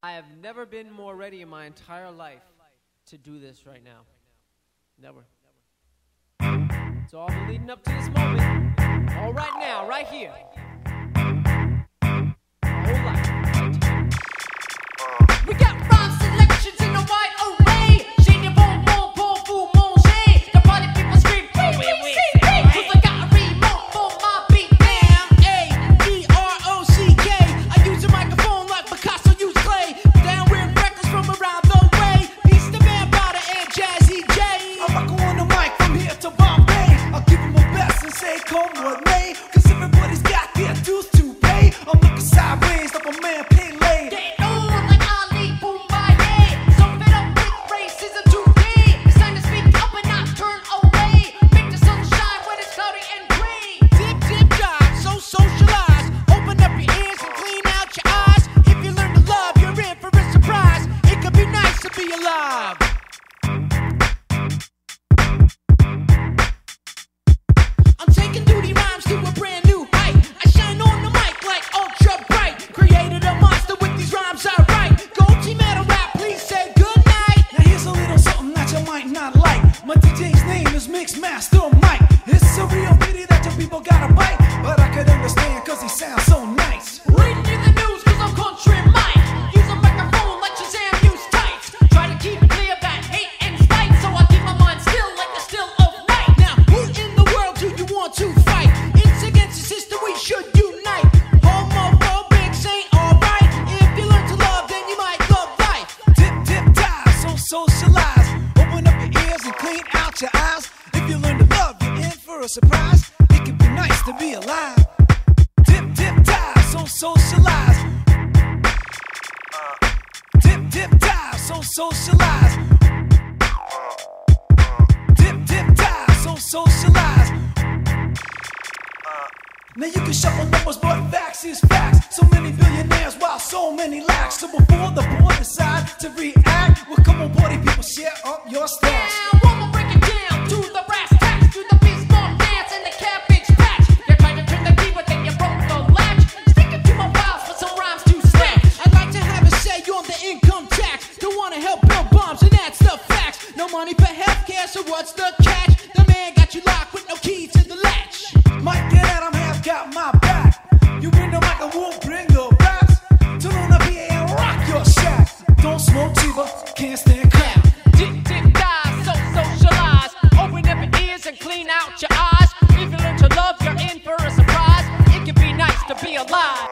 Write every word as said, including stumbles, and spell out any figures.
I have never been more ready in my entire life to do this right now. Never. So I'll be leading up to this moment. All right now, right here. My whole life. We got rhyme selections in a wide array. Shady boom boom boom boom manger. The party people scream wee wee wee. Cause I got a remote for my beat down. A D R O C K. I use a microphone like Picasso used clay. Down with records from around the way. Peace to Man Powder and Jazzy J. I'm rocking on the mic from here to Bombay. I'll give them my best and say come what may. Cause everybody's got their dues to pay. I'm looking sideways like a man Pele. Get on like Ali Boombaye. So fed up with racism today. It's time to speak up and not turn away. Make the sun shine when it's cloudy and gray. Dip, dip, dive, so socialize. Open up your ears and clean out your eyes. If you learn to love, you're in for a surprise. It could be nice to be alive. I'm taking duty rhymes to a brand new height. I shine on the mic like ultra bright. Created a monster with these rhymes I write. Gold team metal rap, please say goodnight. Now here's a little something that you might not like. My D J's name is Mixmaster Mike. It's a real pity that your people gotta bite. But I could understand cause he sounds so nice. Reading you the news cause I'm country Mike. Use a microphone like Shazam use tights. Try to keep clear that hate and spite. So I keep my mind still like the still of night. Now who in the world do you want to fight? It's against the system, we should unite. Homophobics ain't alright. If you learn to love, then you might love life. Dip, dip, dive, so socialize. Open up your ears and clean out your eyes. If you learn to love, you're in for a surprise. It can be nice to be alive. Dip, dip, dive, so socialize. Dip, dip, dive, so socialize. Dip, dip, dive, so socialize. Now you can shuffle numbers, but facts is facts. So many billionaires while so many lacks. So before the board decide to react, well come on party people, share up your stacks. Now I'ma break it down to the brass tacks. To the beast bomb dance and the cabbage patch. You're trying to turn the key, but then you broke the latch. Sticking to my files for some rhymes to snatch. I'd like to have a say on the income tax. Don't wanna help build bombs, and that's the facts. No money for healthcare, so what's the catch? The man got you locked with no key to the latch. Might get at 'em, have got my back. You bring the mic, I won't bring the raps. Turn on the P A and rock your shack. Don't smoke Chiba, can't stand crap. Dip, dip, dive, so socialize. Open up your ears and clean out your eyes. If you learn to love, you're in for a surprise. It can be nice to be alive.